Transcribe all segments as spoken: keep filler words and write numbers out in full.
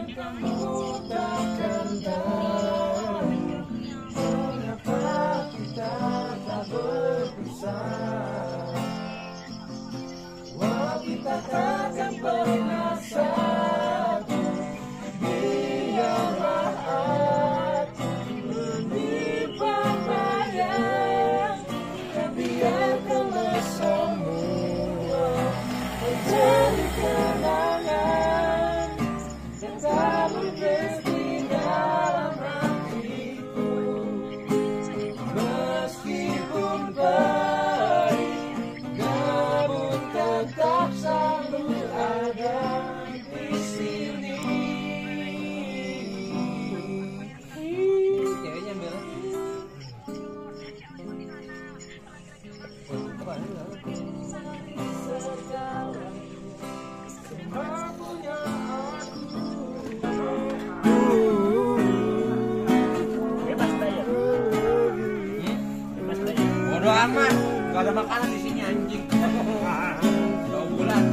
kamu takkan tahu mengapa kita tak berpisah. Walau kita takkan pernah satu, biarlah hati menyimpan bayang dan biarkanlah semua menjadi kenangan yang tak berhenti dalam hatiku. Meskipun perih, namun tetap selalu ada di sini. Ceweknya Bel. Bodo amat, gak ada makanan di sini anjing. Dua bulan.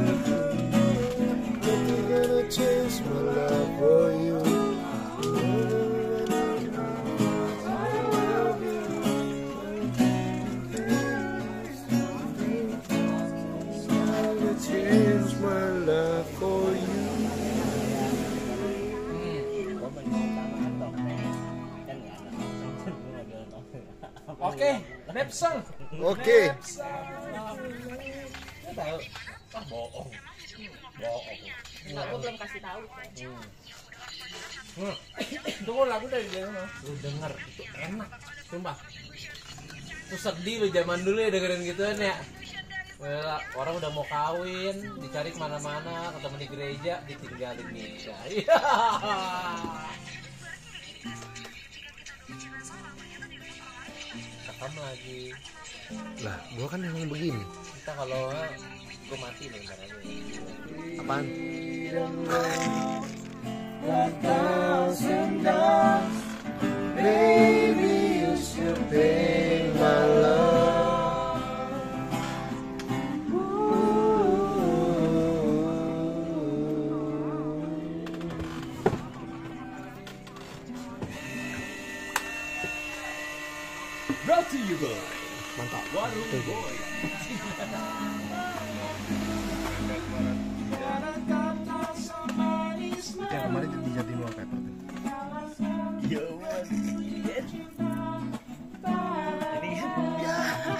Oke, rap song. Oke. Tahu? Ah bohong. Bohong. Enggak, gue belum kasih tahu. Hmm. Tunggu lagu dari dia mah. Lu denger itu enak, sumpah. Lu sedih lu zaman dulu ya dengerin gituan ya. Well, orang udah mau kawin, dicari kemana-mana, ketemu di gereja, ditinggalin nikah. Iya. Rekam lagi. Lah, gua kan emang begini. Kita kalau gue mati nih ntar aja. Apaan? Baby, you should be my love. Brought to you by Mantap. Warung Boy. Yang kemarin di Jatimur Pepper tuh. Yo, ini ya.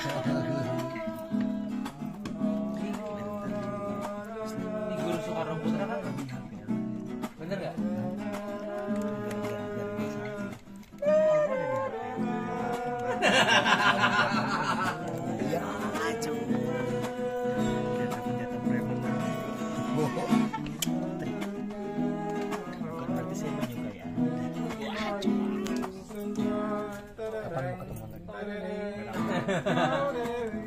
Ini Guru Soekarno Putra kan? Bener nggak? Ya, acu. Senjata-senjata preman. Bohong. Bukan berarti saya menyukai ya. Kapan mau ketemu lagi?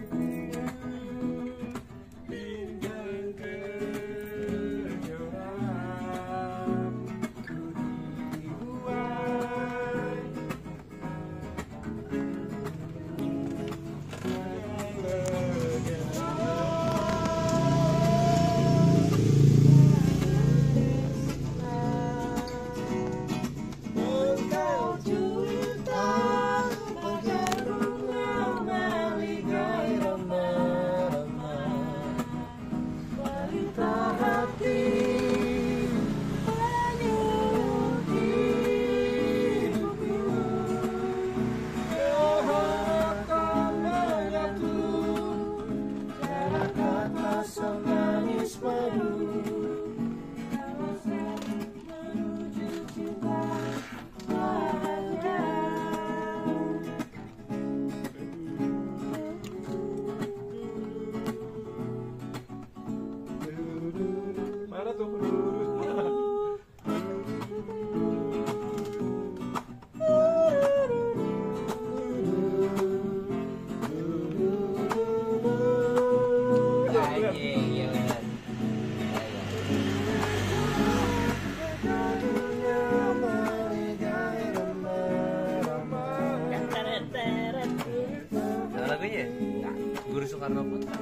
Guru Soekarno Putra,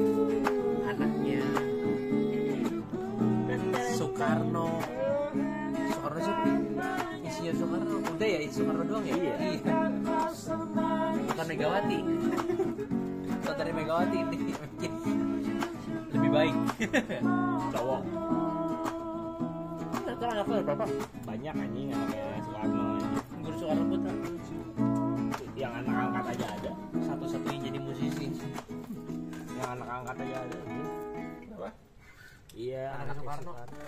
anaknya Soekarno Soekarno siapa? Isinya Soekarno. Udah ya, Soekarno doang ya? Iya. Bukan Megawati. Saudari Megawati ini lebih baik. Cowok. Sekarang anaknya berapa? Banyak anjing anaknya Soekarno anjing. Guru Soekarno Putra. Yang anak angkat aja ada. Satu-satunya jadi musisi. Yang anak angkat aja ada. Apa? Iya, Anak anak Soekarno. Soekarno.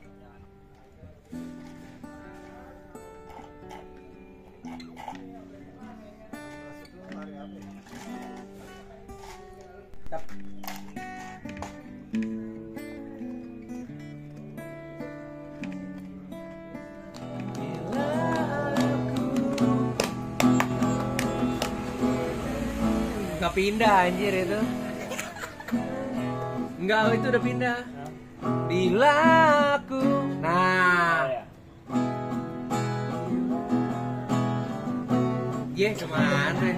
Gak pindah anjir itu. Enggak, itu udah pindah. Bila aku. Nah. Oh, ya. Ye, kemana?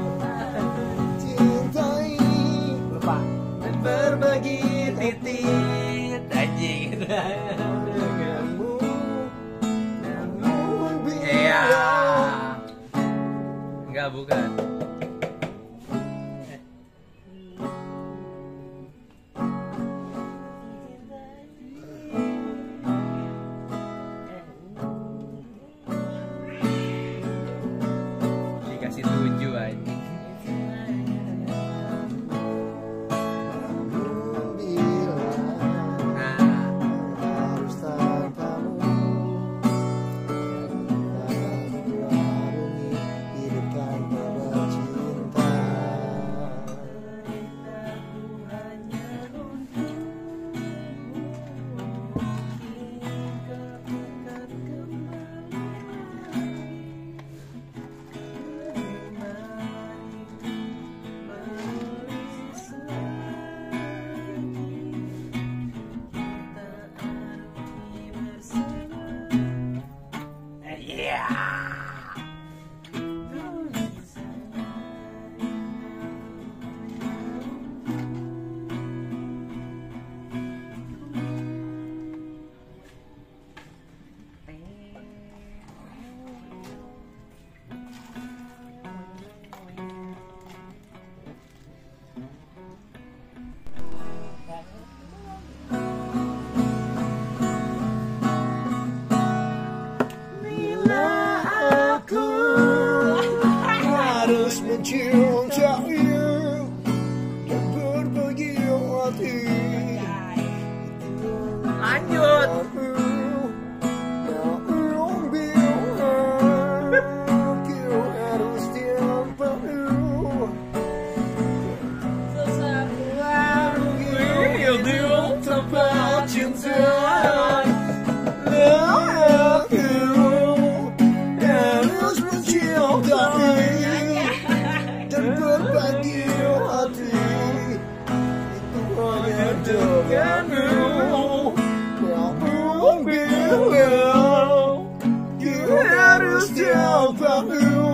Cintai. Lupa. Dan berbagi titik anjing. Denganmu. Namun Iya. bila Enggak, bukan. Dikasih tujuh anjing. namun bila Nah, harus tanpamu warungi hidup tanpa bercinta. iya. Bila aku harus mencintaimu dan berbagi hati, Lanjut. namun bila aku harus tanpamu Hidup tanpa cinta. aku harus mencintai dan berbagi hati, itu hanya denganmu. Namun bila aku harus tanpamu,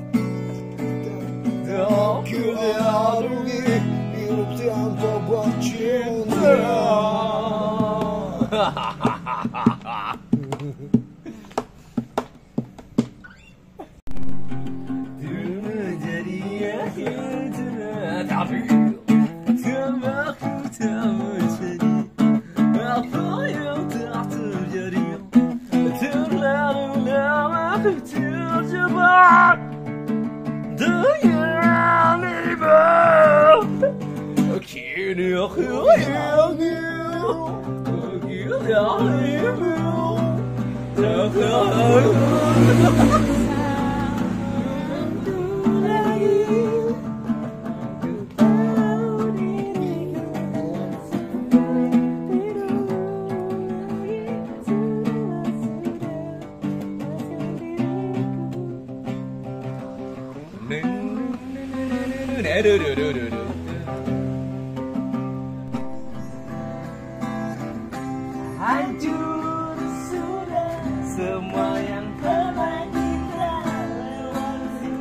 aku harungi hidup tanpa bercinta. Menjadi akhir tapi aku tak menjadi apa yang tak terjadi. Terlalu lama aku terjebak dengan ibu. Kini aku ingin pergi hancur sudah semua yang pernah kita lewati.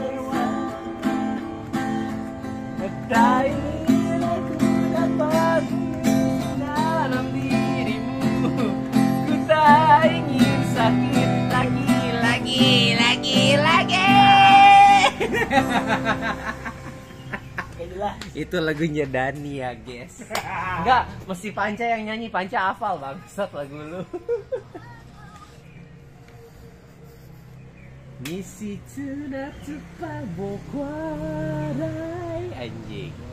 Tak ingin aku dapat dalam dirimu, ku tak ingin Itu lagunya Dani ya guys. Enggak, mesti Panca yang nyanyi. Panca hafal bangsat lagu lu. Misi tuna tupa bokwarai anjing.